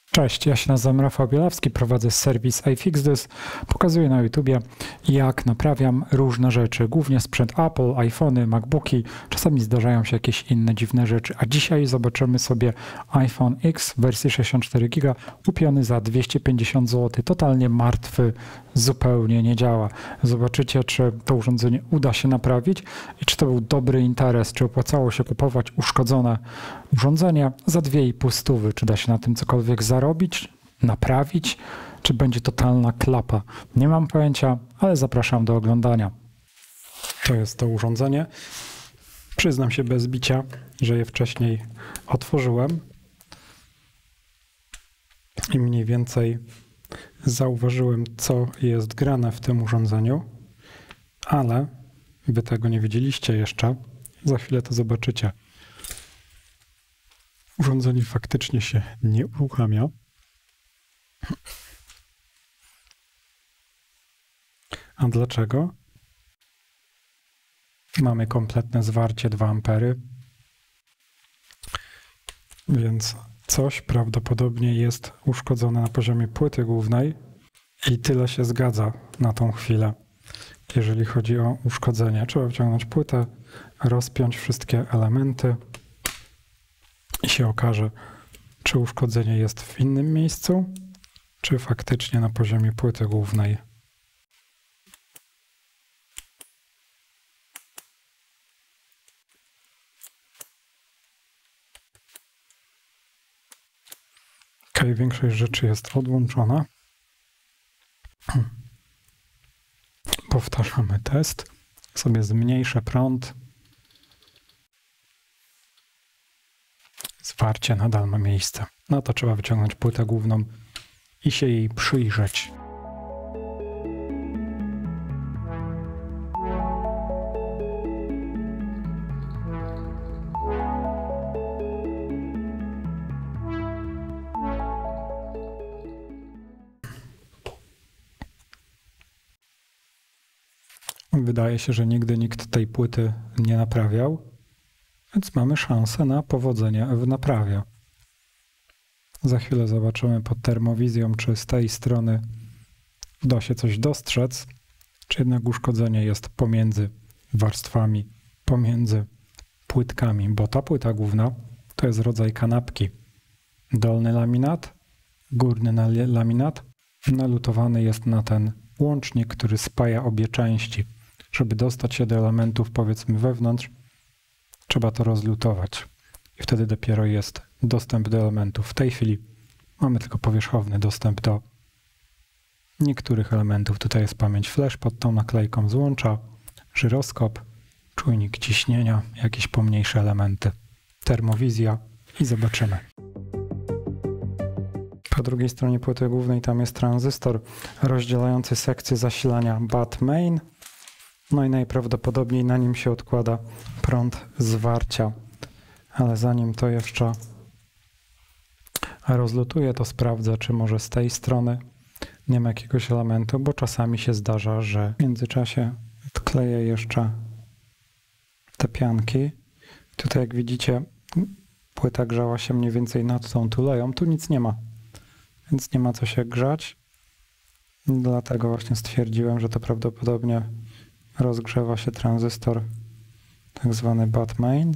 Cześć, ja się nazywam Rafał Bielawski, prowadzę serwis iFixThis. Pokazuję na YouTubie, jak naprawiam różne rzeczy, głównie sprzęt Apple, iPhony, MacBooki, czasami zdarzają się jakieś inne dziwne rzeczy. A dzisiaj zobaczymy sobie iPhone X w wersji 64 GB, kupiony za 250 zł, totalnie martwy, zupełnie nie działa. Zobaczycie, czy to urządzenie uda się naprawić i czy to był dobry interes, czy opłacało się kupować uszkodzone urządzenie za 2,5 stówy, czy da się na tym cokolwiek zarobić, naprawić, czy będzie totalna klapa. Nie mam pojęcia, ale zapraszam do oglądania. To jest to urządzenie. Przyznam się bez bicia, że je wcześniej otworzyłem i mniej więcej zauważyłem, co jest grane w tym urządzeniu, ale wy tego nie widzieliście jeszcze. Za chwilę to zobaczycie. Urządzenie faktycznie się nie uruchamia. A dlaczego? Mamy kompletne zwarcie 2 ampery, więc coś prawdopodobnie jest uszkodzone na poziomie płyty głównej i tyle się zgadza na tą chwilę. Jeżeli chodzi o uszkodzenie, trzeba wciągnąć płytę, rozpiąć wszystkie elementy i się okaże, czy uszkodzenie jest w innym miejscu, czy faktycznie na poziomie płyty głównej. Ok, większość rzeczy jest odłączona. Powtarzamy test. Sobie zmniejszę prąd. Zwarcie nadal ma miejsce. No to trzeba wyciągnąć płytę główną i się jej przyjrzeć. Wydaje się, że nigdy nikt tej płyty nie naprawiał, więc mamy szansę na powodzenie w naprawie. Za chwilę zobaczymy pod termowizją, czy z tej strony da się coś dostrzec, czy jednak uszkodzenie jest pomiędzy warstwami, pomiędzy płytkami, bo ta płyta główna to jest rodzaj kanapki. Dolny laminat, górny laminat nalutowany jest na ten łącznik, który spaja obie części. Żeby dostać się do elementów, powiedzmy, wewnątrz, trzeba to rozlutować. I wtedy dopiero jest dostęp do elementów. W tej chwili mamy tylko powierzchowny dostęp do niektórych elementów. Tutaj jest pamięć flash pod tą naklejką złącza, żyroskop, czujnik ciśnienia, jakieś pomniejsze elementy, termowizja i zobaczymy. Po drugiej stronie płyty głównej tam jest tranzystor rozdzielający sekcję zasilania BAT main. No i najprawdopodobniej na nim się odkłada prąd zwarcia. Ale zanim to jeszcze rozlutuję, to sprawdzę, czy może z tej strony nie ma jakiegoś elementu, bo czasami się zdarza, że w międzyczasie odkleję jeszcze te pianki. Tutaj, jak widzicie, płyta grzała się mniej więcej nad tą tuleją. Tu nic nie ma, więc nie ma co się grzać. Dlatego właśnie stwierdziłem, że to prawdopodobnie rozgrzewa się tranzystor, tak zwany BAT main.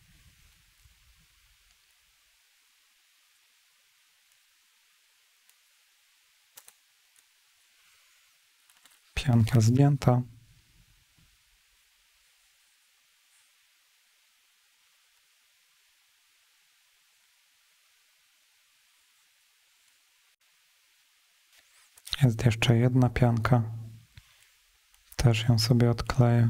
Pianka zdjęta. Jest jeszcze jedna pianka. Też ją sobie odkleję.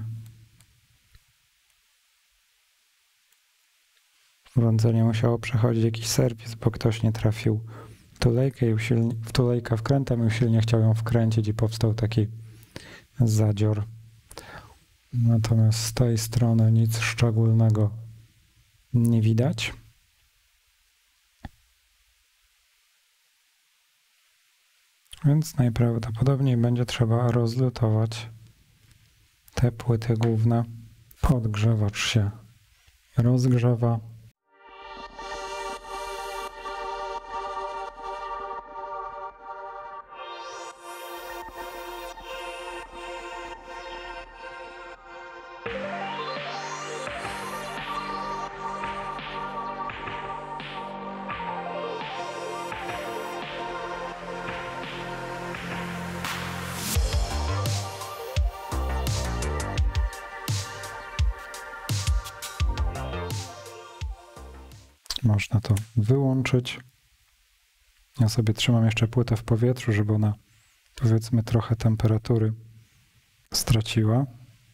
Urządzenie musiało przechodzić jakiś serwis, bo ktoś nie trafił w tulejkę wkrętem i usilnie chciał ją wkręcić i powstał taki zadzior. Natomiast z tej strony nic szczególnego nie widać. Więc najprawdopodobniej będzie trzeba rozlutować te płyty główne. Podgrzewacz się rozgrzewa. Można to wyłączyć. Ja sobie trzymam jeszcze płytę w powietrzu, żeby ona, powiedzmy, trochę temperatury straciła.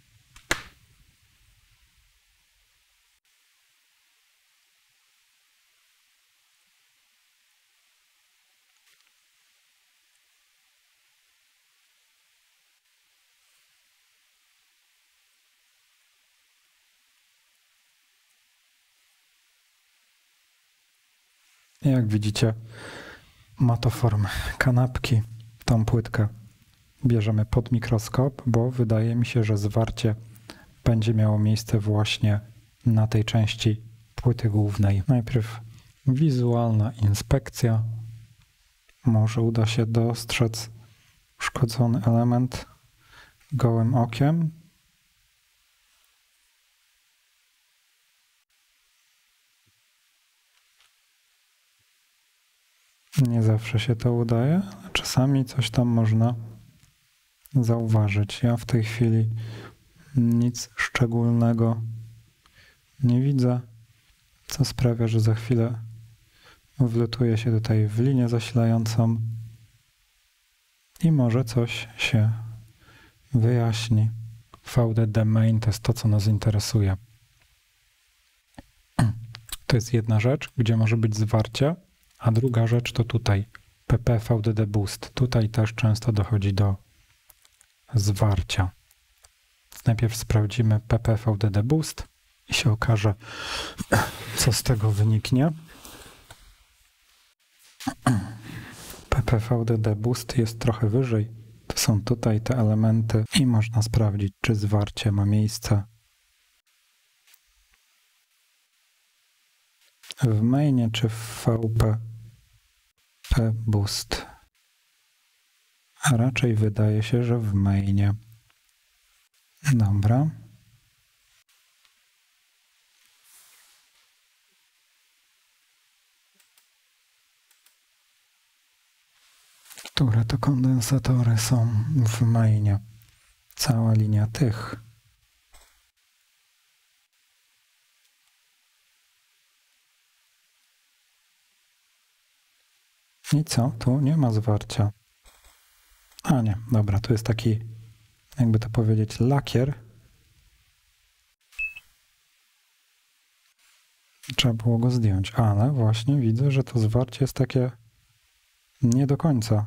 Jak widzicie, ma to formę kanapki. Tą płytkę bierzemy pod mikroskop, bo wydaje mi się, że zwarcie będzie miało miejsce właśnie na tej części płyty głównej. Najpierw wizualna inspekcja. Może uda się dostrzec uszkodzony element gołym okiem. Nie zawsze się to udaje, a czasami coś tam można zauważyć. Ja w tej chwili nic szczególnego nie widzę, co sprawia, że za chwilę wlutuję się tutaj w linię zasilającą i może coś się wyjaśni. VDD main to jest to, co nas interesuje. To jest jedna rzecz, gdzie może być zwarcie, a druga rzecz to tutaj PP VDD boost. Tutaj też często dochodzi do zwarcia. Najpierw sprawdzimy PP VDD boost i się okaże, co z tego wyniknie. PP VDD boost jest trochę wyżej. To są tutaj te elementy i można sprawdzić, czy zwarcie ma miejsce w mainie czy w VP boost. A raczej wydaje się, że w mainie. Dobra. Które to kondensatory są w mainie? Cała linia tych. I co? Tu nie ma zwarcia. A nie, dobra, to jest taki, jakby to powiedzieć, lakier. Trzeba było go zdjąć, ale właśnie widzę, że to zwarcie jest takie nie do końca.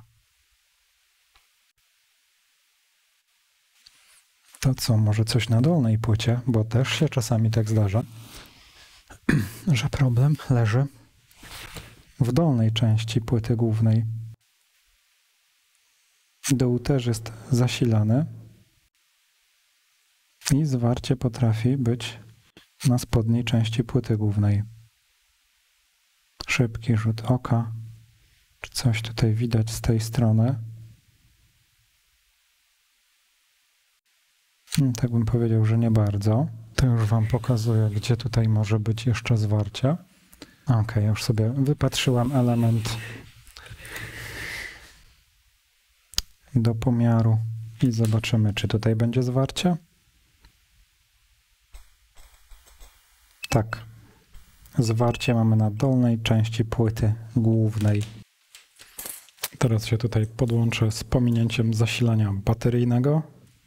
To co, może coś na dolnej płycie, bo też się czasami tak zdarza, że problem leży w dolnej części płyty głównej. Dół też jest zasilany i zwarcie potrafi być na spodniej części płyty głównej. Szybki rzut oka. Czy coś tutaj widać z tej strony? Tak bym powiedział, że nie bardzo. To już wam pokazuję, gdzie tutaj może być jeszcze zwarcie. Ok, już sobie wypatrzyłam element do pomiaru i zobaczymy, czy tutaj będzie zwarcie. Tak, zwarcie mamy na dolnej części płyty głównej. Teraz się tutaj podłączę z pominięciem zasilania bateryjnego.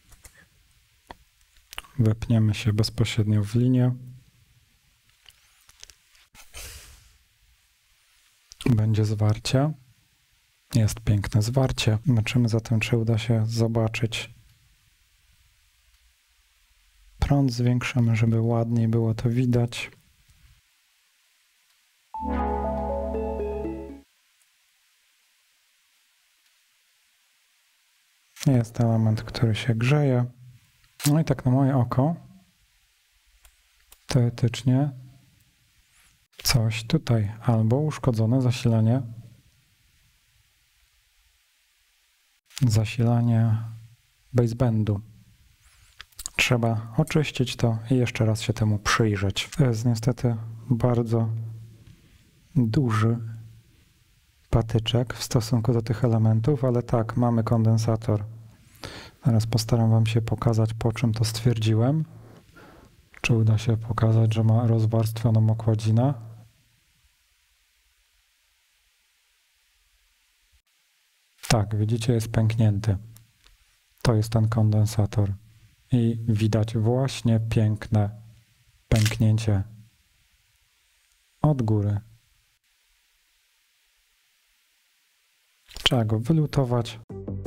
Wepniemy się bezpośrednio w linię. Będzie zwarcie. Jest piękne zwarcie. Zobaczymy zatem, czy uda się zobaczyć. Prąd zwiększymy, żeby ładniej było to widać. Jest element, który się grzeje. No i tak na moje oko teoretycznie coś tutaj, albo uszkodzone zasilanie basebandu. Trzeba oczyścić to i jeszcze raz się temu przyjrzeć. To jest niestety bardzo duży patyczek w stosunku do tych elementów, ale tak, mamy kondensator. Teraz postaram wam się pokazać, po czym to stwierdziłem. Czy uda się pokazać, że ma rozwarstwioną okładzinę? Tak, widzicie, jest pęknięty. To jest ten kondensator. I widać właśnie piękne pęknięcie od góry. Trzeba go wylutować.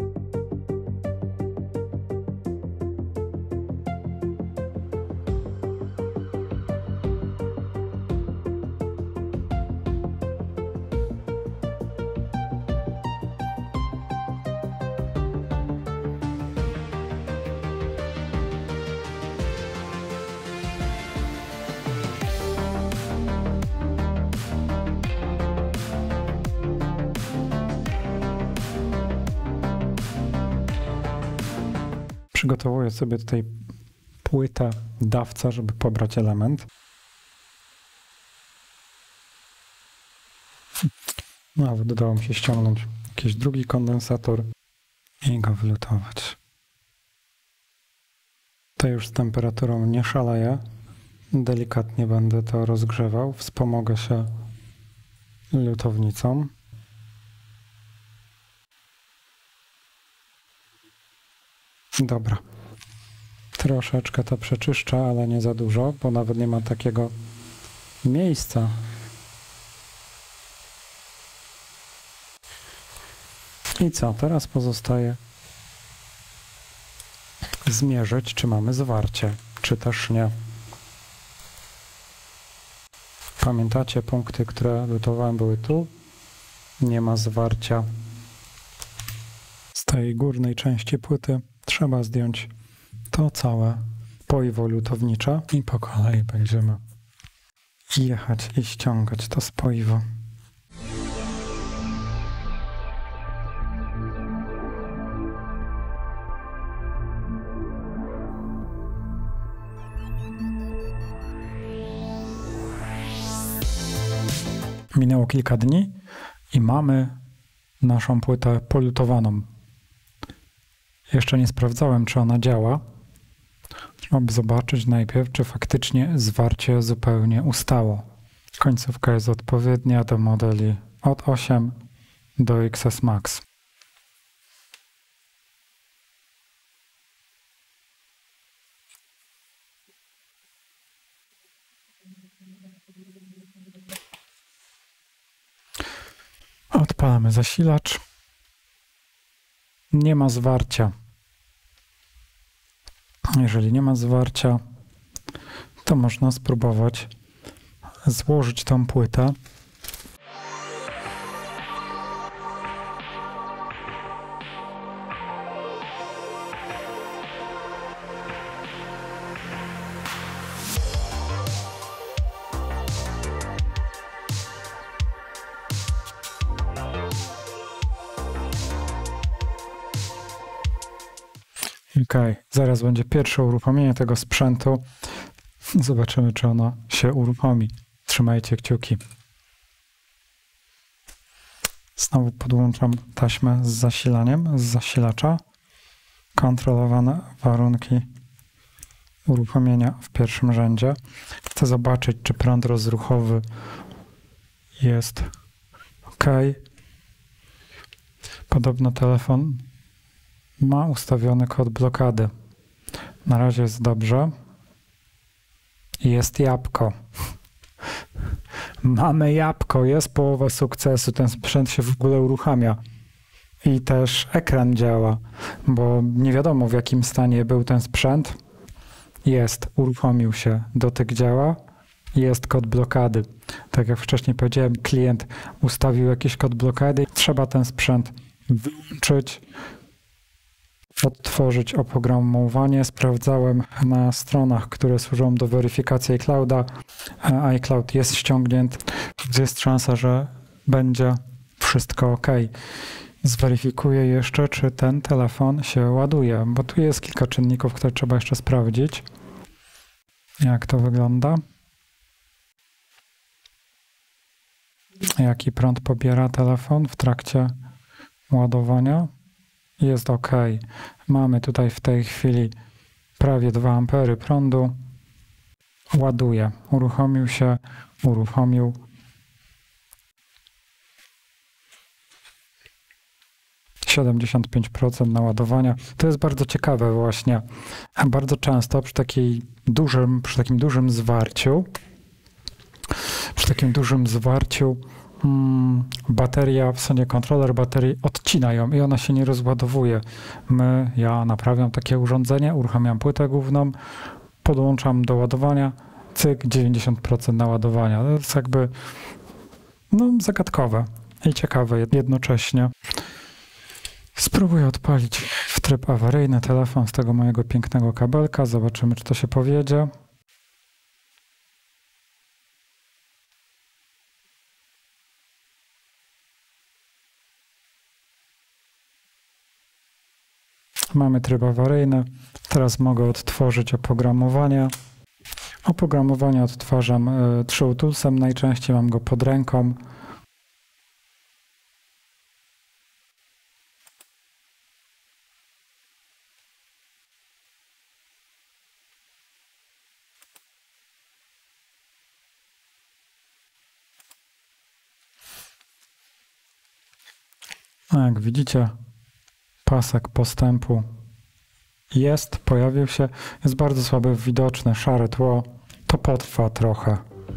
Przygotowuję sobie tutaj płytę dawca, żeby pobrać element. Nawet udało mi się ściągnąć jakiś drugi kondensator i go wylutować. To już z temperaturą nie szaleję. Delikatnie będę to rozgrzewał. Wspomogę się lutownicą. Dobra. Troszeczkę to przeczyszczę, ale nie za dużo, bo nawet nie ma takiego miejsca. I co? Teraz pozostaje zmierzyć, czy mamy zwarcie, czy też nie. Pamiętacie, punkty, które lutowałem, były tu. Nie ma zwarcia. Z tej górnej części płyty trzeba zdjąć to całe poiwo lutownicze i po kolei będziemy jechać i ściągać to spoiwo. Minęło kilka dni i mamy naszą płytę polutowaną. Jeszcze nie sprawdzałem, czy ona działa. Trzeba by zobaczyć najpierw, czy faktycznie zwarcie zupełnie ustało. Końcówka jest odpowiednia do modeli od 8 do XS Max. Odpalamy zasilacz. Nie ma zwarcia. Jeżeli nie ma zwarcia, to można spróbować złożyć tą płytę. Ok, zaraz będzie pierwsze uruchomienie tego sprzętu. Zobaczymy, czy ono się uruchomi. Trzymajcie kciuki. Znowu podłączam taśmę z zasilaniem, z zasilacza. Kontrolowane warunki uruchomienia w pierwszym rzędzie. Chcę zobaczyć, czy prąd rozruchowy jest ok. Podobno telefon ma ustawiony kod blokady. Na razie jest dobrze. Jest jabłko. Mamy jabłko, jest połowa sukcesu. Ten sprzęt się w ogóle uruchamia. I też ekran działa, bo nie wiadomo, w jakim stanie był ten sprzęt. Jest, uruchomił się, dotyk działa. Jest kod blokady. Tak jak wcześniej powiedziałem, klient ustawił jakiś kod blokady. Trzeba ten sprzęt wyłączyć, odtworzyć oprogramowanie. Sprawdzałem na stronach, które służą do weryfikacji iClouda. iCloud jest ściągnięty, więc jest szansa, że będzie wszystko ok. Zweryfikuję jeszcze, czy ten telefon się ładuje, bo tu jest kilka czynników, które trzeba jeszcze sprawdzić. Jak to wygląda? Jaki prąd pobiera telefon w trakcie ładowania? Jest ok. Mamy tutaj w tej chwili prawie 2 ampery prądu. Ładuje. Uruchomił się, uruchomił. 75% naładowania. To jest bardzo ciekawe właśnie. Bardzo często przy takim dużym zwarciu, bateria, w sensie kontroler baterii odcina ją i ona się nie rozładowuje. Ja naprawiam takie urządzenie, uruchamiam płytę główną, podłączam do ładowania, cyk, 90% naładowania. To jest jakby zagadkowe i ciekawe jednocześnie. Spróbuję odpalić w tryb awaryjny telefon z tego mojego pięknego kabelka. Zobaczymy, czy to się powiedzie. Mamy tryb awaryjny. Teraz mogę odtworzyć oprogramowanie. Oprogramowanie odtwarzam TrueToolsem. Najczęściej mam go pod ręką. Jak widzicie, pasek postępu pojawił się, jest bardzo słabo widoczne, szare tło, to potrwa trochę.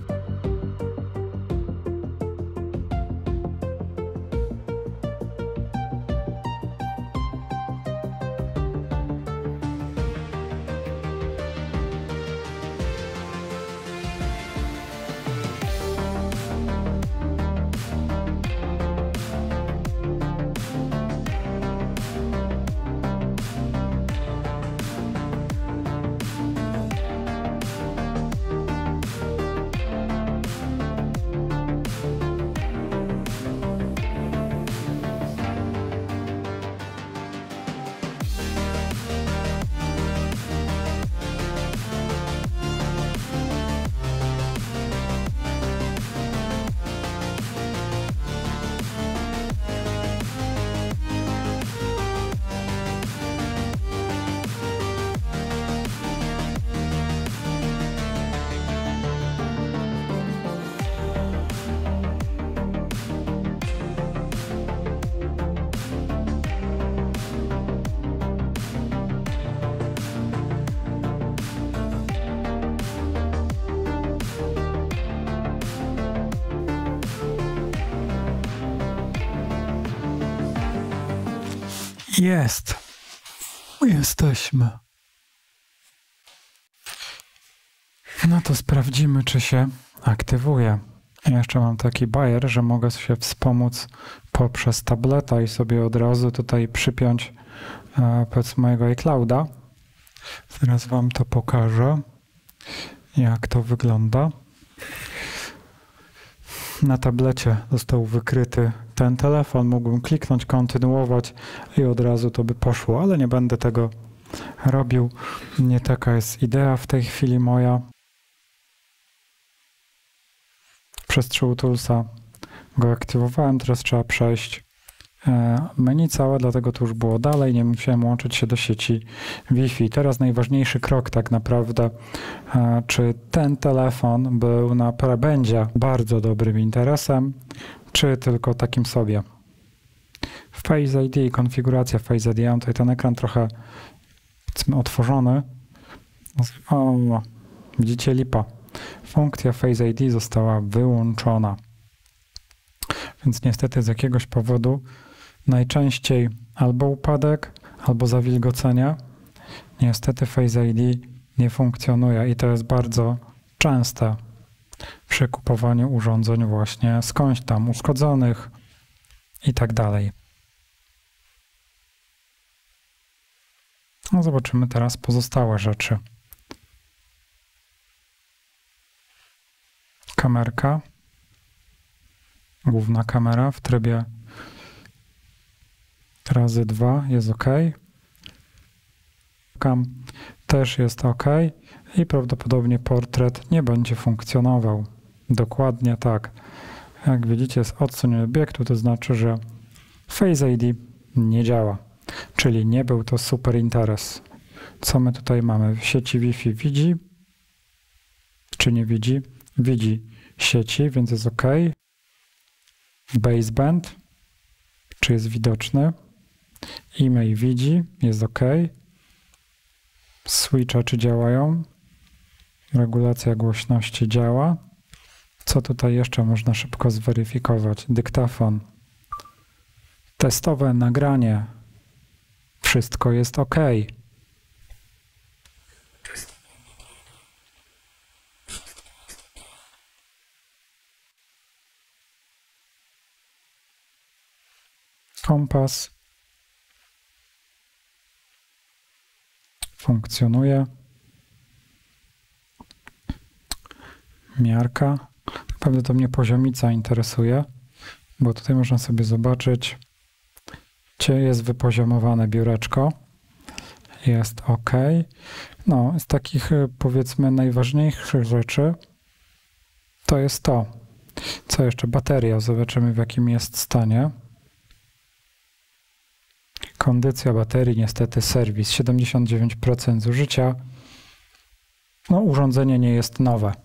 Jesteśmy. No to sprawdzimy, czy się aktywuje. Ja jeszcze mam taki bajer, że mogę się wspomóc poprzez tableta i sobie od razu tutaj przypiąć powiedzmy mojego iClouda. Teraz wam to pokażę, jak to wygląda. Na tablecie został wykryty ten telefon, mógłbym kliknąć, kontynuować i od razu to by poszło, ale nie będę tego robił. Nie taka jest idea w tej chwili moja. Przez TrueToolsa go aktywowałem, teraz trzeba przejść menu całe, dlatego to już było dalej, nie musiałem łączyć się do sieci Wi-Fi. Teraz najważniejszy krok tak naprawdę, czy ten telefon będzie bardzo dobrym interesem, czy tylko takim sobie. Face ID, konfiguracja Face ID, ja mam tutaj ten ekran trochę otworzony. O, widzicie, lipa. Funkcja Face ID została wyłączona. Więc niestety z jakiegoś powodu najczęściej albo upadek, albo zawilgocenie. Niestety Face ID nie funkcjonuje i to jest bardzo częste przy kupowaniu urządzeń właśnie skądś tam uszkodzonych i tak dalej. No zobaczymy teraz pozostałe rzeczy. Kamerka. Główna kamera w trybie razy 2 jest OK. Cam też jest OK i prawdopodobnie portret nie będzie funkcjonował. Dokładnie tak. Jak widzicie, jest odsunięty obiektu, to znaczy, że Face ID nie działa, czyli nie był to super interes. Co my tutaj mamy? W sieci Wi-Fi widzi, czy nie widzi? Widzi sieci, więc jest OK. Baseband, czy jest widoczny? E-mail widzi, jest OK. Switche czy działają? Regulacja głośności działa. Co tutaj jeszcze można szybko zweryfikować? Dyktafon. Testowe nagranie. Wszystko jest OK. Kompas funkcjonuje. Miarka. Naprawdę to mnie poziomica interesuje, bo tutaj można sobie zobaczyć, gdzie jest wypoziomowane biureczko. Jest OK. No, z takich powiedzmy najważniejszych rzeczy to jest to. Co jeszcze? Bateria. Zobaczymy, w jakim jest stanie. Kondycja baterii, niestety serwis. 79% zużycia. No, urządzenie nie jest nowe.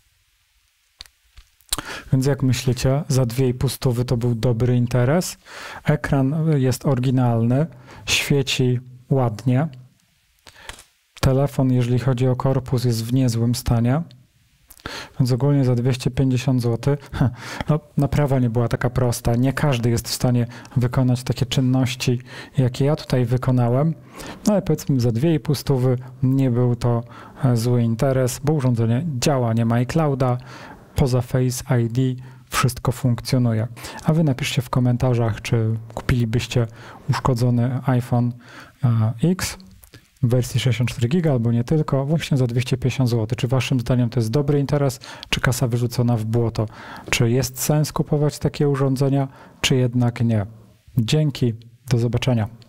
Więc jak myślicie, za 2,5 to był dobry interes. Ekran jest oryginalny, świeci ładnie. Telefon, jeżeli chodzi o korpus, jest w niezłym stanie. Więc ogólnie za 250 zł. No, naprawa nie była taka prosta. Nie każdy jest w stanie wykonać takie czynności, jakie ja tutaj wykonałem. No ale powiedzmy za 2,5 nie był to zły interes, bo urządzenie działa, nie ma iClouda. Poza Face ID wszystko funkcjonuje. A wy napiszcie w komentarzach, czy kupilibyście uszkodzony iPhone X w wersji 64 GB albo nie tylko, właśnie za 250 zł. Czy waszym zdaniem to jest dobry interes, czy kasa wyrzucona w błoto? Czy jest sens kupować takie urządzenia, czy jednak nie? Dzięki, do zobaczenia.